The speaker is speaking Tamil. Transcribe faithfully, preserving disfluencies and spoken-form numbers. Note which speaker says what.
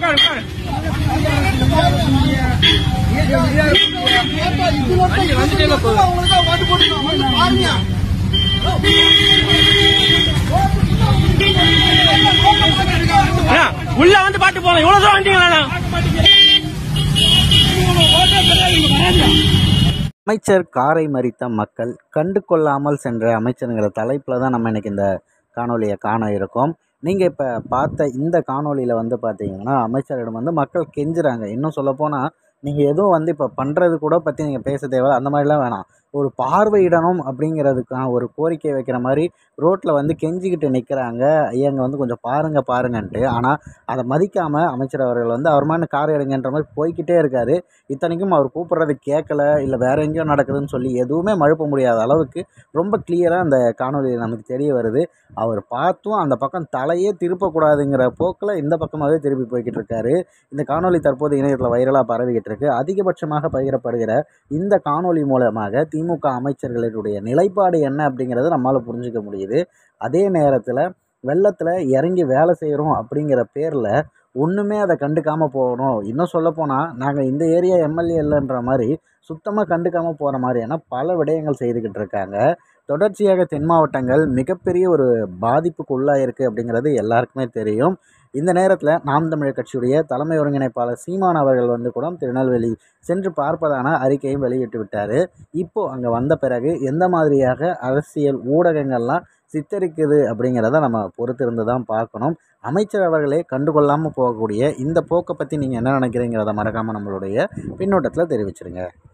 Speaker 1: உள்ள வந்து பாட்டு போங்க. இவ்வளவு தூரம் வந்தீங்களா?
Speaker 2: அமைச்சர் காரை மறித்த மக்கள் கண்டு கொள்ளாமல் சென்ற அமைச்சருங்கிற தலைப்பில் தான் நம்ம இன்னைக்கு இந்த காணொலியை காண இருக்கோம். நீங்கள் இப்போ பார்த்த இந்த காணொலியில் வந்து பார்த்தீங்கன்னா அமைச்சரிடம் வந்து மக்கள் கெஞ்சுறாங்க. இன்னும் சொல்லப்போனால் நீங்கள் எதுவும் வந்து இப்போ பண்ணுறது கூட பற்றி நீங்கள் பேச தேவை, அந்த மாதிரிலாம் வேணாம். ஒரு பார்வையிடணும் அப்படிங்கிறதுக்கான ஒரு கோரிக்கை வைக்கிற மாதிரி ரோட்டில் வந்து கெஞ்சிக்கிட்டு நிற்கிறாங்க. ஐயாங்க வந்து கொஞ்சம் பாருங்கள் பாருங்கன்ட்டு. ஆனால் அதை மதிக்காமல் அமைச்சர் அவர்கள் வந்து அவர் மாதிரி கார் எடுங்கன்ற மாதிரி போய்கிட்டே இருக்கார். இத்தனைக்கும் அவர் கூப்பிட்றது கேட்கல, இல்லை வேறு எங்கேயோ நடக்குதுன்னு சொல்லி எதுவுமே மழுப்ப முடியாத அளவுக்கு ரொம்ப கிளியராக அந்த காணொலியில் நமக்கு தெரிய வருது. அவர் பார்த்தும் அந்த பக்கம் தலையே திருப்பக்கூடாதுங்கிற போக்கில் இந்த பக்கமாகவே திருப்பி போய்கிட்டு இருக்காரு. இந்த காணொலி தற்போது இணையத்தில் வைரலாக பரவிக்கிட்டு இருக்கு. அதிகபட்சமாக பகிரப்படுகிற இந்த காணொலி மூலமாக திமுக அமைச்சர்களுடைய நிலைப்பாடு என்ன அப்படிங்கிறத நம்மளால் புரிஞ்சிக்க முடியுது. அதே நேரத்தில் வெள்ளத்தில் இறங்கி வேலை செய்கிறோம் அப்படிங்கிற பேரில் ஒன்றுமே அதை கண்டுக்காமல் போகணும். இன்னும் சொல்லப்போனால் நாங்கள் இந்த ஏரியா எம்எல்ஏ இல்லைன்ற மாதிரி சுத்தமாக கண்டுக்காமல் போகிற மாதிரியான பல விடயங்கள் செய்துக்கிட்டு இருக்காங்க. தொடர்ச்சியாக தென் மாவட்டங்கள் மிகப்பெரிய ஒரு பாதிப்புக்கு உள்ளாயிருக்கு அப்படிங்கிறது எல்லாருக்குமே தெரியும். இந்த நேரத்தில் நாம் தமிழர் கட்சியுடைய தலைமை ஒருங்கிணைப்பாளர் சீமான் அவர்கள் வந்து கூட திருநெல்வேலி சென்று பார்ப்பதான அறிக்கையும் வெளியிட்டு விட்டார். இப்போது அங்கே வந்த பிறகு எந்த மாதிரியாக அரசியல் ஊடகங்கள்லாம் சித்தரிக்குது அப்படிங்கிறத நம்ம பொறுத்திருந்து தான் பார்க்கணும். அமைச்சர் அவர்களே கண்டுகொள்ளாமல் போகக்கூடிய இந்த போக்கை பற்றி நீங்கள் என்ன நினைக்கிறீங்கிறத மறக்காமல் நம்மளுடைய பின்னோட்டத்தில் தெரிவிச்சிருங்க.